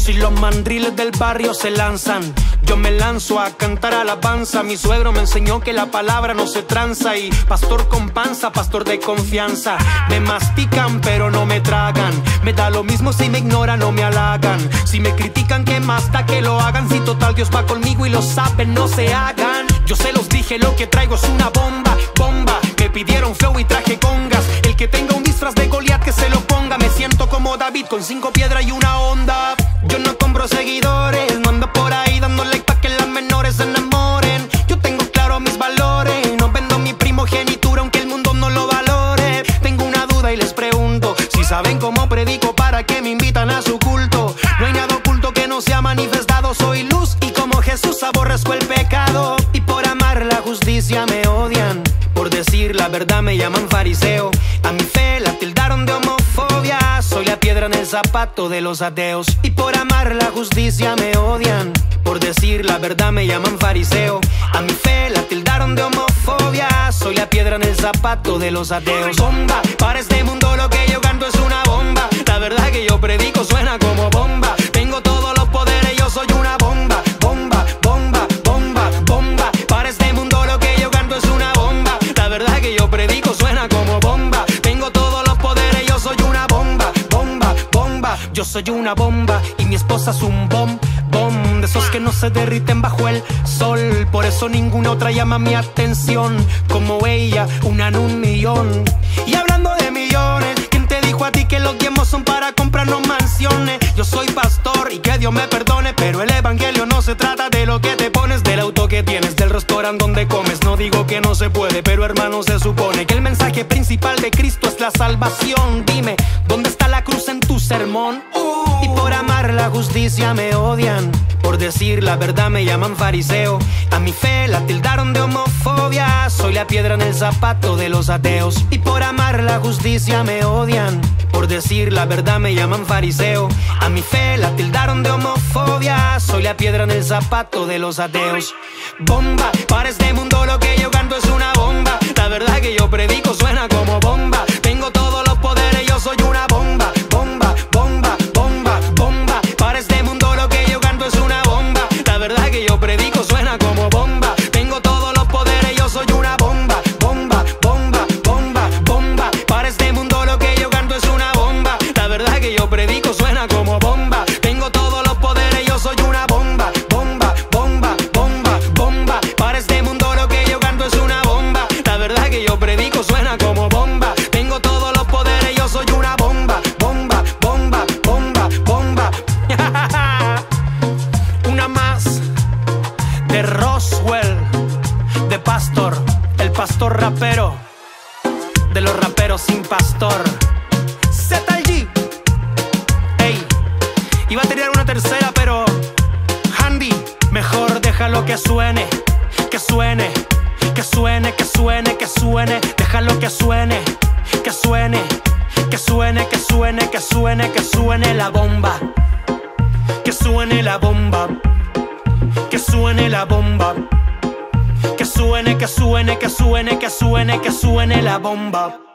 Si los mandriles del barrio se lanzan, yo me lanzo a cantar alabanza. Mi suegro me enseñó que la palabra no se tranza. Y pastor con panza, pastor de confianza. Me mastican pero no me tragan. Me da lo mismo si me ignoran o me halagan. Si me critican, que más da que lo hagan. Si total Dios va conmigo y lo saben, no se hagan. Yo se los dije, lo que traigo es una bomba, bomba. Me pidieron flow y traje congas. El que tenga un disfraz de Goliat que se lo ponga. Me siento como David con 5 piedras y una onda. Yo no compro seguidores, no ando por ahí dando like pa' que las menores se enamoren. Yo tengo claro mis valores, no vendo mi primogenitura aunque el mundo no lo valore. Tengo una duda y les pregunto si saben cómo predico, para qué me invitan a su culto. No hay nada oculto que no sea manifestado, soy luz y como Jesús aborrezco el pecado. Y por amar la justicia me odian, por decir la verdad me llaman fariseo. A mi fe la tildaron de homofobia, soy la piedra en el zapato de los ateos. Y por amar la justicia me odian, por decir la verdad me llaman fariseo. A mi fe la tildaron de homofobia, soy la piedra en el zapato de los ateos. Bomba, para este mundo lo que yo canto es una bomba. La verdad que yo predico suena como bomba. Tengo todos los poderes, yo soy una bomba. Bomba, bomba, bomba, bomba. Para este mundo lo que yo canto es una bomba. La verdad que yo predico suena como bomba. Tengo todos los poderes, yo soy una bomba. Bomba, bomba, yo soy una bomba. Y mi esposa es un bom, bom. De esos que no se derriten bajo el sol. Por eso ninguna otra llama mi atención como ella, una en un millón. Y hablando de millones, ¿quién te dijo a ti que los diezmos son para comprarnos mansiones? Yo soy pastor y que Dios me perdone, pero el evangelio no se trata de lo que te pones, del auto que tienes, del restaurante donde comes. No digo que no se puede, pero hermano, se supone que el mensaje principal de Cristo es la salvación. Dime, ¿dónde está la cruz en tu sermón? Y por amar la justicia me odian, por decir la verdad me llaman fariseo. A mi fe la tildaron de homofobia, soy la piedra en el zapato de los ateos. Y por amar la justicia me odian, por decir la verdad me llaman fariseo. A mi fe la tildaron de homofobia, soy la piedra en el zapato de los ateos. Bomba, para este mundo lo que yo canto es una bomba. La verdad que yo predico suena como bomba. Tengo todos los poderes, yo soy una bomba. Bomba, bomba, bomba, bomba. Para este mundo lo que yo canto es una bomba. La verdad que yo predico suena como bomba. Tengo todos los poderes, yo soy una bomba. Bomba, bomba, bomba, bomba. Para este mundo lo que yo canto es una bomba. La verdad que yo predico suena como bomba. Tengo todos los poderes, yo soy una bomba. Bomba, bomba, bomba, bomba. Para este mundo lo que yo canto es una bomba. La verdad que yo predico suena como bomba. Tengo todos los poderes, yo soy una bomba. Bomba, bomba, bomba, bomba. Una más de Roswell, de Pastor, el pastor rapero, de los raperos sin pastor. ZG. Ey, iba a tirar una tercera, pero Handy, mejor déjalo que suene, que suene, que suene, que suene, que suene. Déjalo que suene, que suene, que suene, que suene, que suene, que suene la bomba. Que suene la bomba. Que suene la bomba. Que suene, que suene, que suene, que suene, que suene la bomba.